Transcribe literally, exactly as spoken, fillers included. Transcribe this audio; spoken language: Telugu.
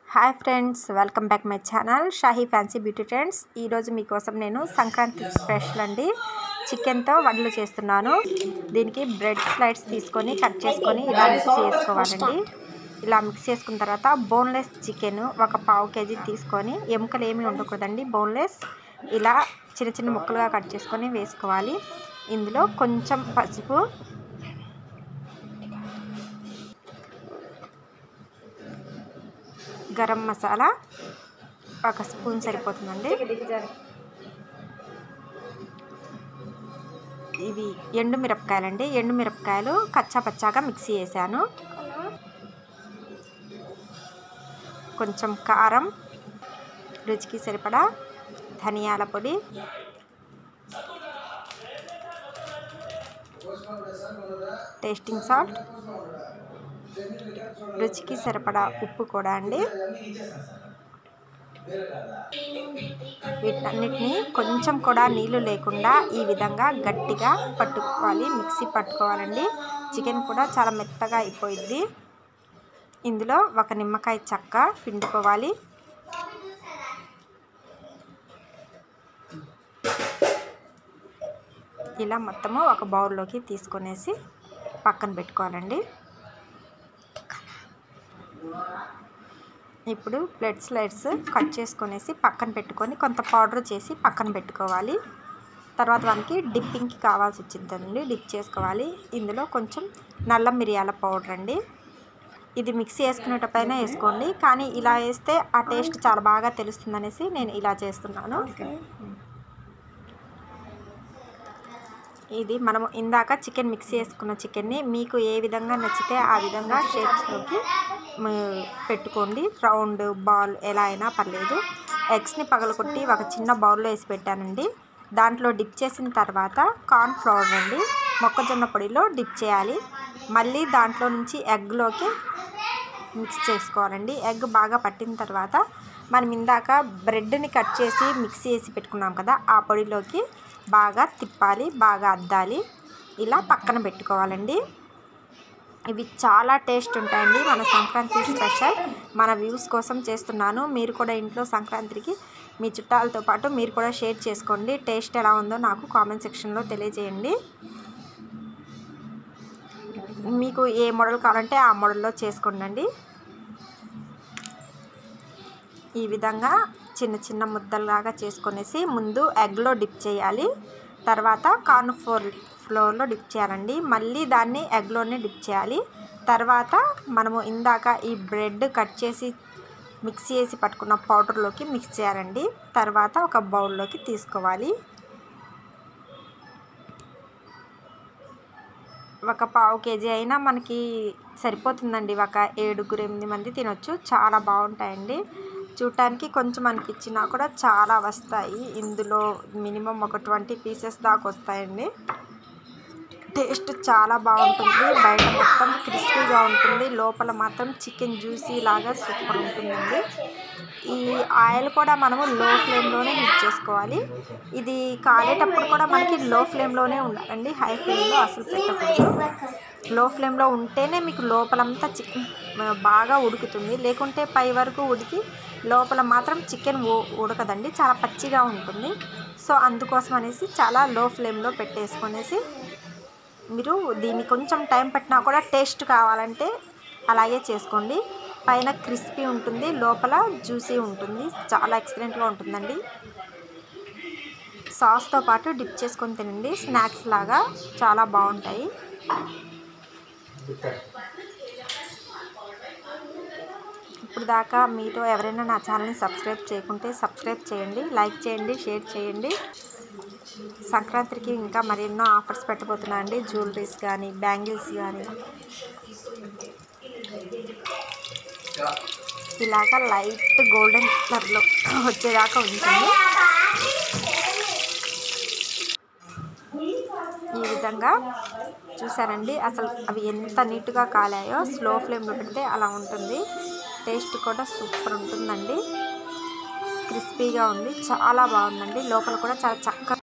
Hi friends, welcome back my channel Shahi fancy beauty trends. ఈరోజు మీకోసం నేను సంక్రాంతి స్పెషల్ అండి చికెన్తో వడలు చేస్తున్నాను. దీనికి బ్రెడ్ స్లైడ్స్ తీసుకొని కట్ చేసుకొని ఇలా మిక్స్ చేసుకోవాలండి. ఇలా మిక్స్ చేసుకున్న తర్వాత బోన్లెస్ చికెన్ ఒక పావు కేజీ తీసుకొని, ఎముకలు ఏమీ ఉండకూడదండి, బోన్లెస్ ఇలా చిన్న చిన్న ముక్కలుగా కట్ చేసుకొని వేసుకోవాలి. ఇందులో కొంచెం పసుపు, గరం మసాలా ఒక స్పూన్ సరిపోతుందండి. ఇవి ఎండు మిరపకాయలండి. ఎండు మిరపకాయలు కచ్చా పచ్చాగా మిక్సీ వేసాను. కొంచెం కారం, రుచికి సరిపడా ధనియాల పొడి, టేస్టింగ్ సాల్ట్, రుచికి సరిపడా ఉప్పు కూడా అండి. వీటన్నిటిని కొంచెం కూడా నీళ్లు లేకుండా ఈ విధంగా గట్టిగా పట్టుకోవాలి, మిక్సీ పట్టుకోవాలండి. చికెన్ కూడా చాలా మెత్తగా అయిపోయింది. ఇందులో ఒక నిమ్మకాయ చెక్క పిండుకోవాలి. ఇలా మొత్తము ఒక బౌల్లోకి తీసుకొనేసి పక్కన పెట్టుకోవాలండి. ఇప్పుడు బ్రెడ్ స్లైడ్స్ కట్ చేసుకొనేసి పక్కన పెట్టుకొని కొంత పౌడర్ చేసి పక్కన పెట్టుకోవాలి. తర్వాత మనకి డిప్పింగ్కి కావాల్సి వచ్చిందండి, డిప్ చేసుకోవాలి. ఇందులో కొంచెం నల్ల మిరియాల పౌడర్ అండి. ఇది మిక్సీ వేసుకునేటప్పుడైనా వేసుకోండి, కానీ ఇలా వేస్తే ఆ టేస్ట్ చాలా బాగా తెలుస్తుంది అనేసి నేను ఇలా చేస్తున్నాను. ఇది మనము ఇందాక చికెన్ మిక్సీ వేసుకున్న చికెన్ని మీకు ఏ విధంగా నచ్చితే ఆ విధంగా షేప్స్లోకి పెట్టుకోండి. రౌండ్, బాల్ ఎలా అయినా పర్లేదు. ఎగ్స్ని పగలగొట్టి ఒక చిన్న బౌల్లో వేసి పెట్టానండి. దాంట్లో డిప్ చేసిన తర్వాత కార్న్ ఫ్లవర్ అండి, మొక్కజొన్న పొడిలో డిప్ చేయాలి. మళ్ళీ దాంట్లో నుంచి ఎగ్లోకి మిక్స్ చేసుకోవాలండి. ఎగ్ బాగా పట్టిన తర్వాత మనం ఇందాక బ్రెడ్ని కట్ చేసి మిక్సీ వేసి పెట్టుకున్నాం కదా, ఆ పొడిలోకి బాగా తిప్పాలి, బాగా అద్దాలి. ఇలా పక్కన పెట్టుకోవాలండి. ఇవి చాలా టేస్ట్ ఉంటాయండి. మన సంక్రాంతి స్పెషల్ మన వ్యూస్ కోసం చేస్తున్నాను. మీరు కూడా ఇంట్లో సంక్రాంతికి మీ చుట్టాలతో పాటు మీరు కూడా షేర్ చేసుకోండి. టేస్ట్ ఎలా ఉందో నాకు కామెంట్ సెక్షన్లో తెలియజేయండి. మీకు ఏ మోడల్ కావాలంటే ఆ మోడల్లో చేసుకోండి. ఈ విధంగా చిన్న చిన్న ముద్దలాగా చేసుకొనేసి ముందు ఎగ్లో డిప్ చేయాలి. తర్వాత కార్న్ ఫ్లోర్ ఫ్లోర్లో డిప్ చేయాలండి. మళ్ళీ దాన్ని ఎగ్లోనే డిప్ చేయాలి. తర్వాత మనము ఇందాక ఈ బ్రెడ్ కట్ చేసి మిక్సీ వేసి పట్టుకున్న పౌడర్లోకి మిక్స్ చేయాలండి. తర్వాత ఒక బౌల్లోకి తీసుకోవాలి. ఒక పావు కేజీ అయినా మనకి సరిపోతుందండి. ఒక ఏడుగురు ఎనిమిది మంది తినొచ్చు. చాలా బాగుంటాయండి. చూడటానికి కొంచెం అనిపించినా కూడా చాలా వస్తాయి. ఇందులో మినిమం ఒక ట్వంటీ పీసెస్ దాకా వస్తాయండి. టేస్ట్ చాలా బాగుంటుంది. బయట మొత్తం క్రిస్పీగా ఉంటుంది, లోపల మాత్రం చికెన్ జ్యూసీ లాగా సూపర్ ఉంటుందండి. ఈ ఆయిల్ కూడా మనము లో ఫ్లేమ్లోనే హీట్ చేసుకోవాలి. ఇది కాలేటప్పుడు కూడా మనకి లో ఫ్లేమ్లోనే ఉండాలండి, హై ఫ్లేమ్లో అసలు పెట్టకూడదు. లో ఫ్లేమ్లో ఉంటేనే మీకు లోపలంతా చికెన్ బాగా ఉడుకుతుంది. లేకుంటే పై వరకు ఉడికి లోపల మాత్రం చికెన్ ఉడకదండి, చాలా పచ్చిగా ఉంటుంది. సో అందుకోసం అనేసి చాలా లో ఫ్లేమ్లో పెట్టేసుకొనేసి మీరు దీన్ని కొంచెం టైం పట్టినా కూడా టేస్ట్ కావాలంటే అలాగే చేసుకోండి. పైన క్రిస్పీ ఉంటుంది, లోపల జ్యూసీ ఉంటుంది. చాలా ఎక్సలెంట్గా ఉంటుందండి. సాస్తో పాటు డిప్ చేసుకొని తినండి, స్నాక్స్ లాగా చాలా బాగుంటాయి. ఇప్పుడు దాకా మీతో ఎవరైనా నా ఛానల్ని సబ్స్క్రైబ్ చేయకుంటే సబ్స్క్రైబ్ చేయండి, లైక్ చేయండి, షేర్ చేయండి. సంక్రాంతికి ఇంకా మరెన్నో ఆఫర్స్ పెట్టబోతున్నాను అండి. జ్యువెలరీస్ కానీ, బ్యాంగిల్స్ కానీ ఇలాగా లైట్ గోల్డెన్ కలర్లో వచ్చేదాకా ఉంటుంది. ఈ విధంగా చూసారండి, అసలు అవి ఎంత నీట్గా కాలాయో. స్లో ఫ్లేమ్లో పెడితే అలా ఉంటుంది. టేస్ట్ కూడా సూపర్ ఉంటుందండి. క్రిస్పీగా ఉంది, చాలా బాగుందండి. లోపల కూడా చాలా చక్కగా